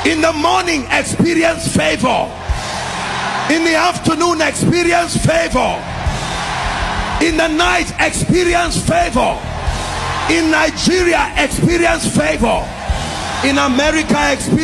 In the morning, experience favor. In the afternoon, experience favor. In the night, experience favor. In Nigeria, experience favor. In America, experience